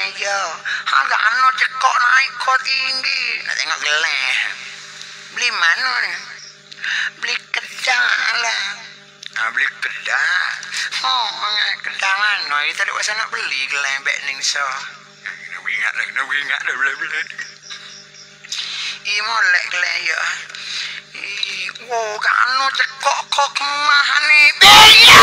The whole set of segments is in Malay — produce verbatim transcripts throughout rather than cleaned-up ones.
aja. Harga anu cekok naik kok tinggi. Nak tengok geleh. Beli mana ni? Beli kedah lah. Ah, beli kedah. Oh, kedah mana? Kita tak pasal nak beli geleh beg ning so. Nak ingat dah, nak ingat dah beli-beli. I molek geleh ya. I, wow, anu cekok kok kemah ni. Beya!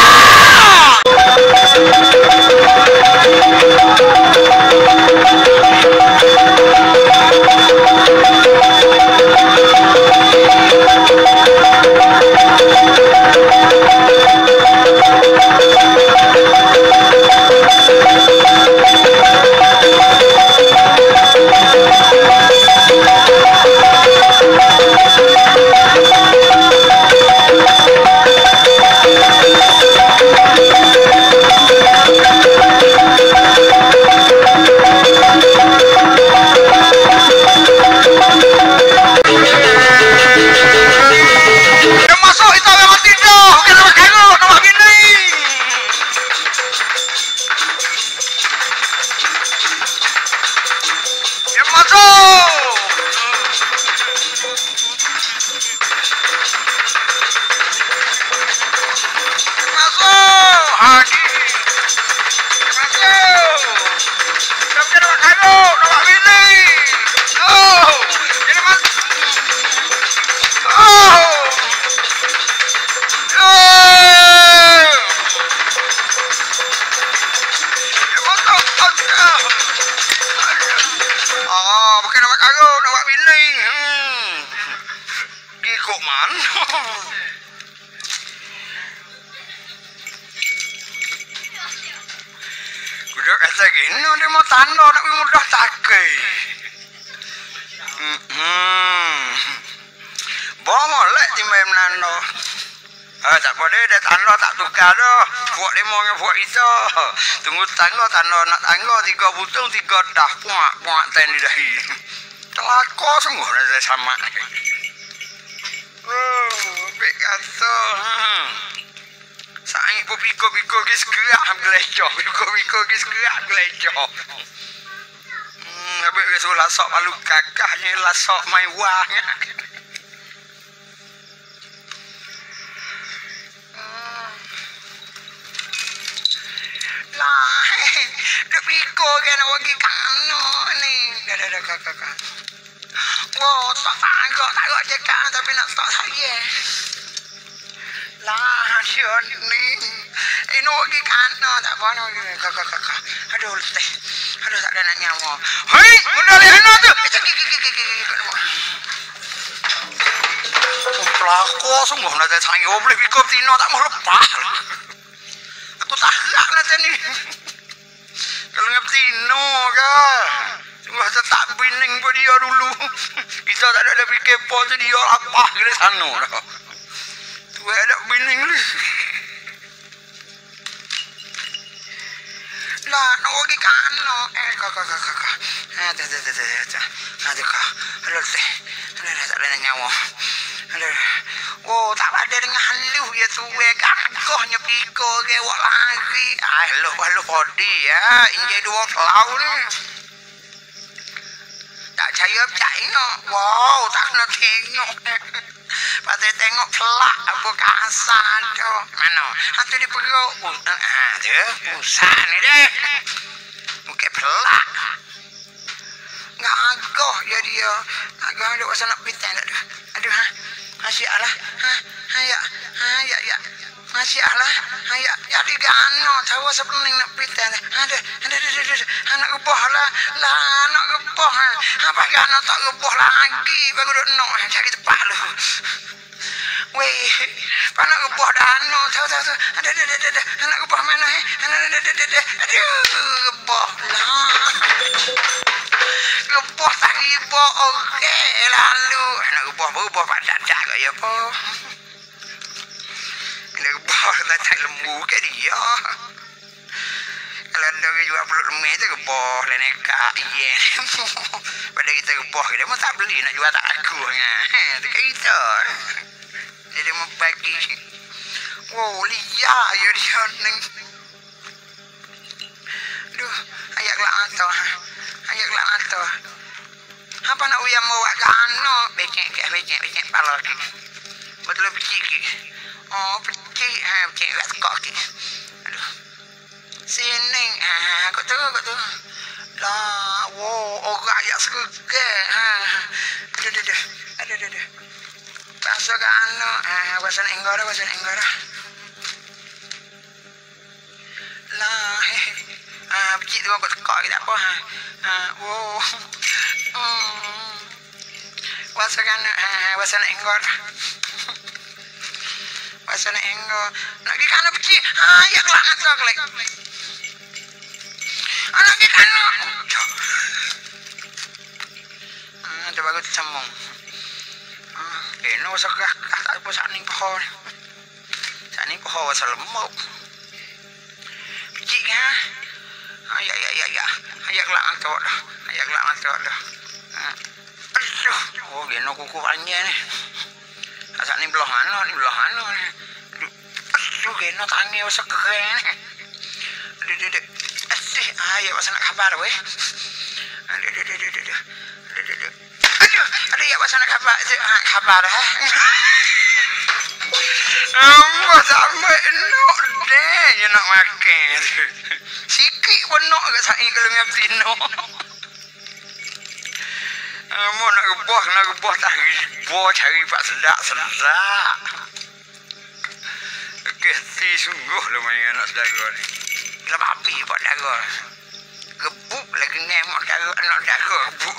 Tunggu tangga tanda nak tangga tiga butung tiga dah puak puak ten di dahi. Telako semua dah sama. Oh, bek kata. Saing piko-piko kis gerak gelecoh, piko-piko kis gerak gelecoh. Hmm, habis besok lasok palu kakaknya lasok mai wang. Piko kan wagi kano ni. Dah dah dah kakak kakak. Wow, tak tangkap tak cekak tapi nak tak saya. Lah, siapa ni? Eh, no wagi kano tak apa no kakak kakak. Aduh letih. Aduh tak ada nak nyawa. Hei, bunda lehana tu. Pelako semua nak saya boleh piko tino tak mau lepas. Aku tak nak nanti ni. Kalau ngerti no ke? Cuma tak bining buat dia dulu. Kita tak ada lebih kepo tu dia apa ke sana dah. Tu ada bining ni. Lah, nak pergi kan no. Eh, kakak kakak kakak. Ah, dah dah dah dah dah. Ah, dah kak. Halo teh. Halo tak ada nyawa. Halo. Oh, tak ada dengan halu ya tu we kau nyepiko ke wak lagi. Ah, halo halo body ya. Injai dua kelau ni. Tak saya percaya no. Wow, tak nak tengok. Pasal tengok kelak apa kasar tu. Mana? Hatu di perut. Ah, tu pusat ni deh. Mungkin pelak. Enggak agak ya dia. Agak ada pasal nak pitan tak ada. Aduh ha. Masya Allah. Ha, ha ya. Ha ya ya. Masya Allah. Ha ya. Ya digano tahu sepening nak pitan. Ada ada ada ada. Anak gebah lah. Lah anak gebah. Apa gano tak gebah lagi. Baru dak nok cari tempat lu. Weh, anak gebah dano tahu tahu tahu. Ada ada ada ada. Anak gebah mana eh? Ada ada ada ada. Aduh, gebah lah. Gebah tak gebah okey lalu. Anak gebah berubah pak dadak ke ya po. Anak gebah tak lembu ke dia. Kalau ada ke jual peluk lemah tu gebah lah nekak ye. Pada kita gebah kita pun tak beli nak jual tak aku nya. Tak kita. Jadi membagi. Wow, liar ya dia ni. Aduh, ayak lah atau ayak lah atau apa nak uyam bawa kano becek ke becek becek pala ki betul becek ki oh becek ah becek kat kok ki aduh sini ah kau tu kau tu lah wow orang ayak segege ha aduh aduh aduh aduh aduh pasal kano ah pasal enggora pasal enggora lah ah becek tu kau kok tak apa ha ah wow hmm pasal kano ah pasal enggora pasal enggora nak pergi kano becek ha ya kelak atau kelak anak kita kano ah coba aku sambung ah eh no saga tak apa sak ning pohon sak ning pohon pasal lemuk becek ha ya ya ya ya ayak kelak atau dah ayak kelak atau dah aduh oh dia no kuku panjang ni asal ni belah mana ni belah mana ni aduh dia no tangi pasal keren ni aduh aduh aduh asyik ayak pasal nak khabar weh aduh aduh aduh aduh aduh aduh aduh aduh aduh ya pasal nak khabar khabar ha apa sama no deh you nak makan sikit pun nak kat saya kalau ngam tino mau nak gebah nak gebah tak gebah cari pak sedak-sedak keti sungguh lah main anak sedaga ni lah babi pak daga gebuk lagi ngemok daga anak daga gebuk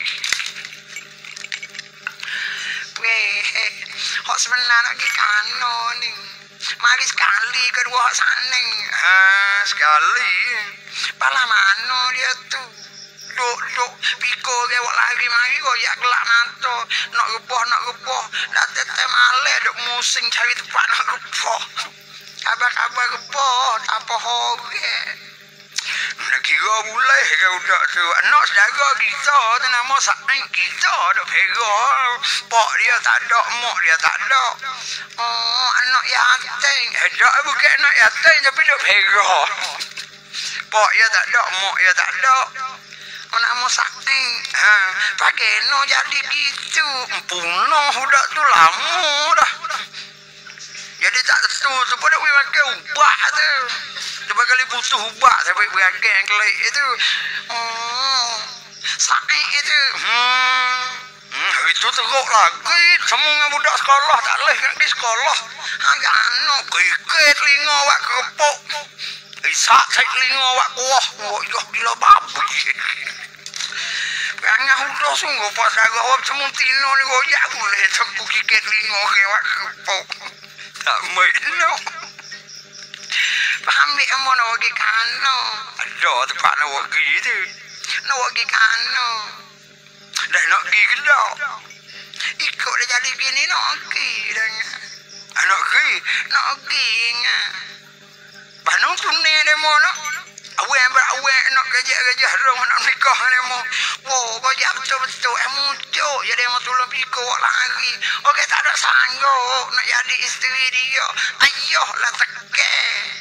weh hok sebenar nak pergi kano ni mari sekali kedua hok sana ha sekali pala mana dia tu duk duk piko ke wak lagi mari kau yak kelak nato nak gebah nak gebah dah tetap malai duk musing cari tempat nak gebah kabar-kabar gebah tak apa hoge nak kira mulai ke budak tu anak saudara kita tu nama saing kita duk pegang pak dia tak ada mak dia tak ada oh anak yatim ada bukan anak yatim tapi duk pegang pak dia tak ada mak dia tak ada nama saing ha pakai no jadi gitu punah budak tu lama dah jadi tak tentu tu pada we makan ubah tu cuba kali butuh ubah sampai beragam kelai itu oh saing itu hmm hmm itu teruk lagi semua budak sekolah tak leh kat di sekolah agak anu kikit lingo wak kepok isak cek lingo wak kuah oh yo gila babi Angah udah sungguh pas aku awak semua tino ni goyak boleh aku kikit lingo ke wak kepok tak main no paham ni amo nak pergi kano ada tempat nak pergi tu nak pergi kano dah nak pergi ke dah ikut dah jadi gini nak pergi dah nak pergi nak pergi Banung tu ni demo nak awak berawak nak kerja-kerja rong nak nikah demo wow kerja betul-betul emu cok jadi emu tolong pikuk lagi okey tak ada sanggup nak jadi isteri dia ayoh lah teke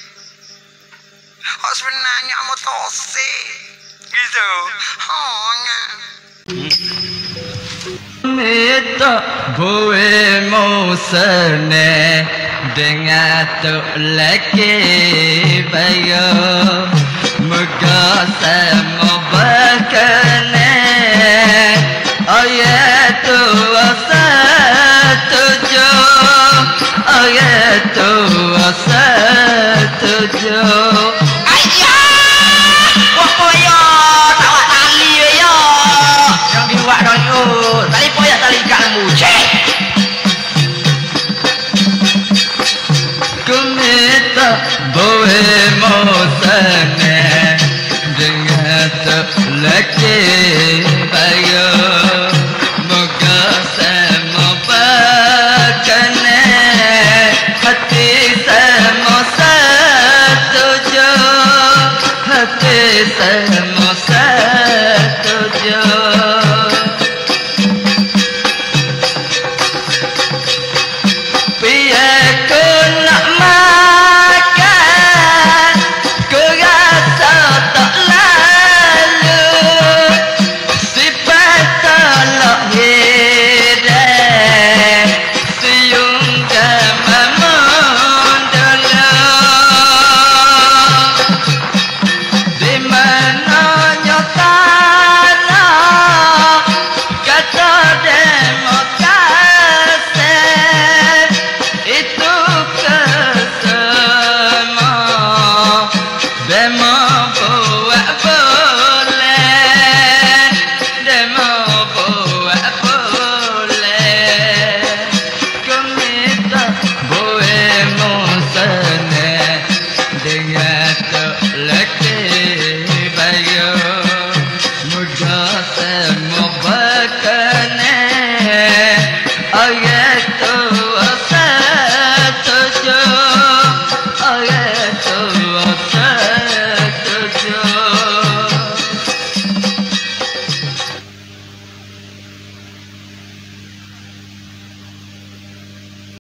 hak sebenarnya emu tose gitu hanya Mita boe mosane dengan tu laki bayo megasa mobakane ayatu asa tujo ayatu asa tujo Bohemo sana dengan laki